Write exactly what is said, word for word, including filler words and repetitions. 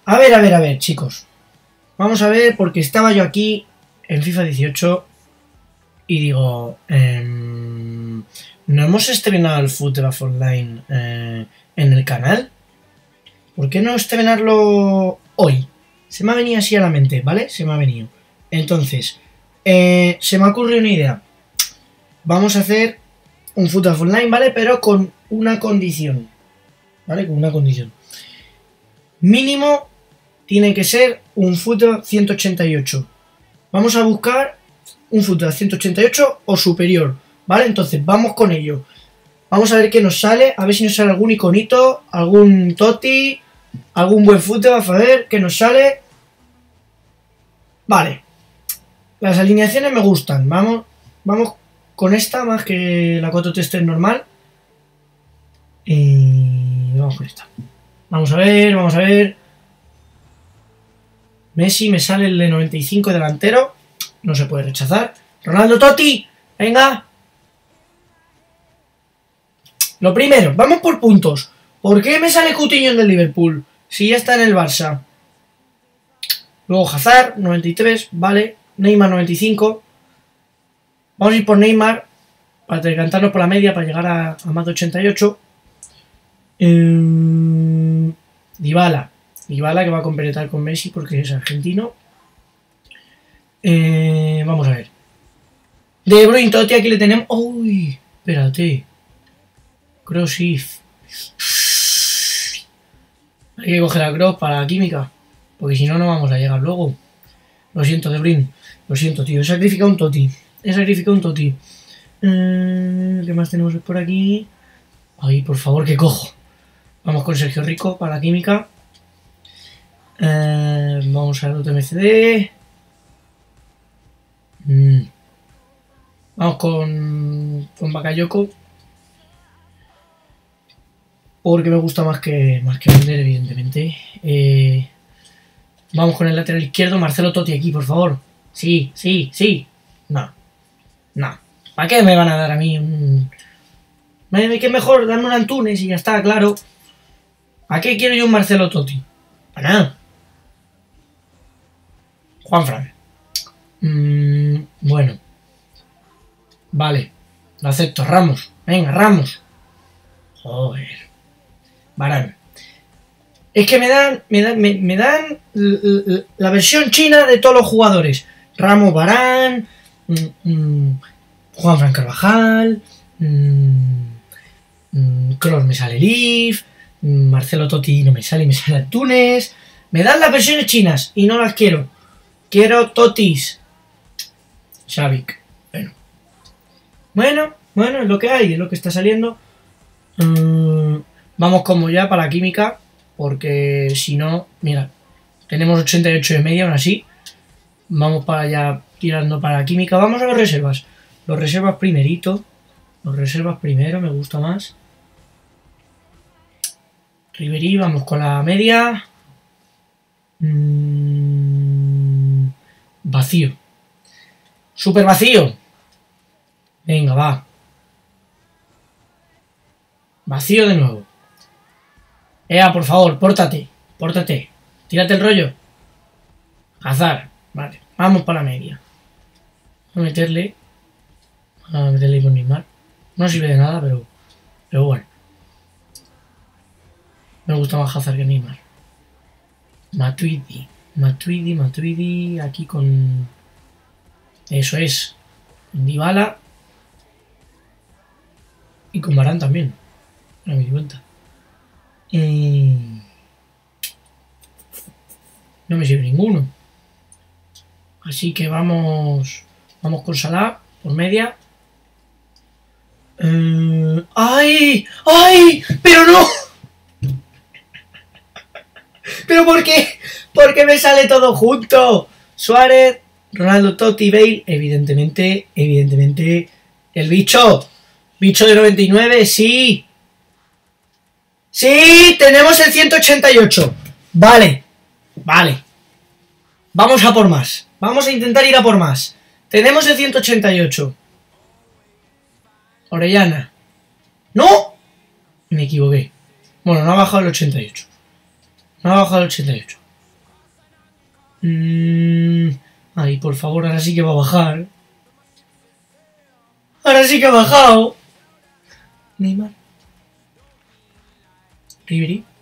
A ver, a ver, a ver, chicos. Vamos a ver, porque estaba yo aquí en FIFA dieciocho y digo... Eh, ¿no hemos estrenado el Football Online eh, en el canal? ¿Por qué no estrenarlo hoy? Se me ha venido así a la mente, ¿vale? Se me ha venido. Entonces, eh, se me ha ocurrido una idea. Vamos a hacer un Football Online, ¿vale? Pero con una condición. ¿Vale? Con una condición. Mínimo tiene que ser un Football ciento ochenta y ocho. Vamos a buscar un Football ciento ochenta y ocho o superior, ¿vale? Entonces, vamos con ello. Vamos a ver qué nos sale. A ver si nos sale algún iconito, algún Totti, algún buen Football. A ver qué nos sale. Vale. Las alineaciones me gustan. Vamos, vamos con esta más que la cuatro tres tres normal. Y vamos con esta. Vamos a ver, vamos a ver. Messi me sale el de noventa y cinco delantero. No se puede rechazar. Ronaldo Totti. Venga. Lo primero, vamos por puntos. ¿Por qué me sale Coutinho del Liverpool? Si ya está en el Barça. Luego Hazard, noventa y tres, vale. Neymar, noventa y cinco. Vamos a ir por Neymar para decantarnos por la media para llegar a, a más de ochenta y ocho. Eh, Dybala. Dybala que va a completar con Messi porque es argentino. Eh, vamos a ver. De Bruyne, Totti, aquí le tenemos... ¡Uy! Espérate. Crossif. Hay que coger a Cross para la química. Porque si no, no vamos a llegar luego. Lo siento, De Bruyne. Lo siento, tío. He sacrificado un Totti. He sacrificado un Totti. Eh, ¿Qué más tenemos por aquí? Ay, por favor, que cojo. Vamos con Sergio Rico para la química. Eh, vamos al otro M C D. Mm. Vamos con, con Bakayoko. Porque me gusta más que más que vender, evidentemente. Eh, vamos con el lateral izquierdo. Marcelo Totti aquí, por favor. Sí, sí, sí. No. No. ¿Para qué me van a dar a mí un... ¿Qué mejor? Darme un Antunes y ya está, claro. ¿A qué quiero yo un Marcelo Totti? Para nada. Juanfran. Mm, bueno. Vale. Lo acepto. Ramos. Venga, Ramos. Joder. Varane. Es que me dan, me dan, me, me dan la versión china de todos los jugadores. Ramos, Varane, mmm, mmm, Juanfran Carvajal, mmm, mmm, Kroos me sale Leaf, mmm, Marcelo Totti no me sale, me sale Antunes. Me dan las versiones chinas y no las quiero. Quiero Totis. Xavic. Bueno. Bueno, bueno, es lo que hay, es lo que está saliendo. Mm, vamos como ya para la química. Porque si no, mira, tenemos ochenta y ocho de media aún así. Vamos para allá tirando para la química. Vamos a los reservas. Los reservas primerito. Los reservas primero, me gusta más. Ribery, vamos con la media. Mm, vacío. Súper vacío. Venga, va. Vacío de nuevo. Ea, por favor, pórtate. Pórtate. Tírate el rollo. Hazard. Vale. Vamos para la media. Vamos a meterle. Vamos a meterle con Neymar. No sirve de nada, pero. Pero bueno. Me gusta más Hazard que Neymar. Matuidi. Matuidi, Matuidi. Aquí con. Eso es. Con Dybala. Y con Varane también. No me di cuenta. Eh... No me sirve ninguno. Así que vamos. Vamos con Salah por media. Eh... ¡Ay! ¡Ay! ¡Pero no! ¿Pero por qué? ¿Por qué me sale todo junto? Suárez, Ronaldo, Totti, Bale. Evidentemente, evidentemente. El bicho. Bicho de noventa y nueve, sí. Sí, tenemos el ciento ochenta y ocho. Vale, vale. Vamos a por más. Vamos a intentar ir a por más. Tenemos el ciento ochenta y ocho. Orellana. ¡No! Me equivoqué. Bueno, no ha bajado el ochenta y ocho. No ha bajado el ochenta y ocho. Mm, ay, por favor, ahora sí que va a bajar. Ahora sí que ha bajado. Neymar. Ribery.